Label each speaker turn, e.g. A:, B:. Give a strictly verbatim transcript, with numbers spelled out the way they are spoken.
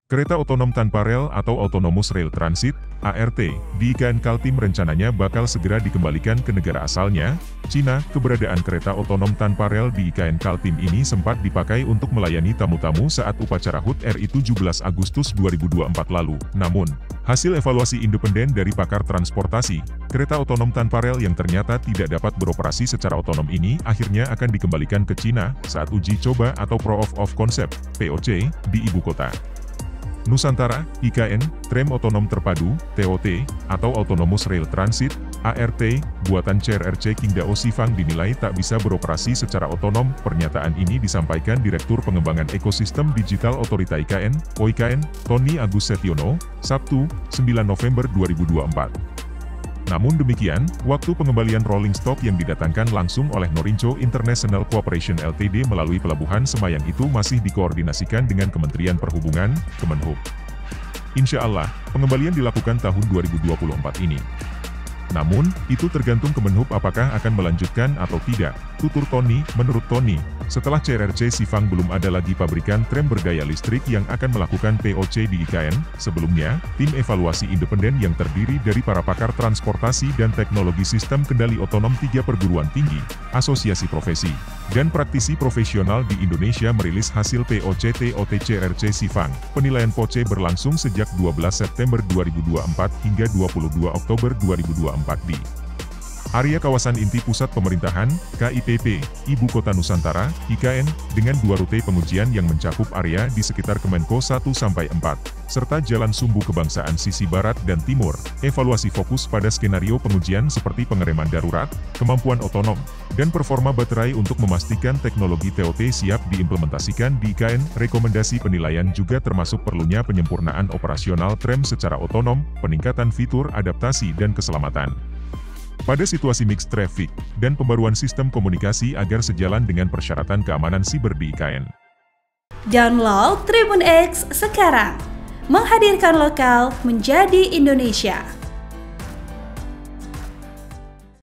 A: Kereta otonom tanpa rel atau Autonomous Rail Transit, A R T, di I K N Kaltim rencananya bakal segera dikembalikan ke negara asalnya, Cina. Keberadaan kereta otonom tanpa rel di I K N Kaltim ini sempat dipakai untuk melayani tamu-tamu saat upacara H U T R I tujuh belas Agustus dua ribu dua puluh empat lalu. Namun, hasil evaluasi independen dari pakar transportasi, kereta otonom tanpa rel yang ternyata tidak dapat beroperasi secara otonom ini akhirnya akan dikembalikan ke Cina saat uji coba atau Proof of Concept, P O C, di ibu kota Nusantara. I K N, Tram Otonom Terpadu, T O T, atau Autonomous Rail Transit, A R T, buatan C R R C Qingdao Xifang dinilai tak bisa beroperasi secara otonom. Pernyataan ini disampaikan Direktur Pengembangan Ekosistem Digital Otorita I K N, O I K N, Tony Agus Setiono, Sabtu, sembilan November dua ribu dua puluh empat. Namun demikian, waktu pengembalian rolling stock yang didatangkan langsung oleh Norinco International Corporation L T D melalui Pelabuhan Semayang itu masih dikoordinasikan dengan Kementerian Perhubungan, Kemenhub. Insya Allah, pengembalian dilakukan tahun dua ribu dua puluh empat ini. Namun, itu tergantung Kemenhub apakah akan melanjutkan atau tidak, tutur Tony. Menurut Tony, setelah C R R C Xifang belum ada lagi pabrikan tram berdaya listrik yang akan melakukan P O C di I K N. Sebelumnya, tim evaluasi independen yang terdiri dari para pakar transportasi dan teknologi sistem kendali otonom tiga perguruan tinggi, asosiasi profesi, dan praktisi profesional di Indonesia merilis hasil P O C T O T C R R C Xifang. Penilaian P O C berlangsung sejak dua belas September dua ribu dua puluh empat hingga dua puluh dua Oktober dua ribu dua puluh empat di area kawasan inti pusat pemerintahan, K I P P, Ibu Kota Nusantara, I K N, dengan dua rute pengujian yang mencakup area di sekitar Kemenko satu sampai empat, serta Jalan Sumbu Kebangsaan sisi Barat dan Timur. Evaluasi fokus pada skenario pengujian seperti pengereman darurat, kemampuan otonom, dan performa baterai untuk memastikan teknologi T O T siap diimplementasikan di I K N. Rekomendasi penilaian juga termasuk perlunya penyempurnaan operasional tram secara otonom, peningkatan fitur adaptasi dan keselamatan pada situasi mixed traffic, dan pembaruan sistem komunikasi agar sejalan dengan persyaratan keamanan siber di I K N.
B: Download Tribun X sekarang, menghadirkan lokal menjadi Indonesia.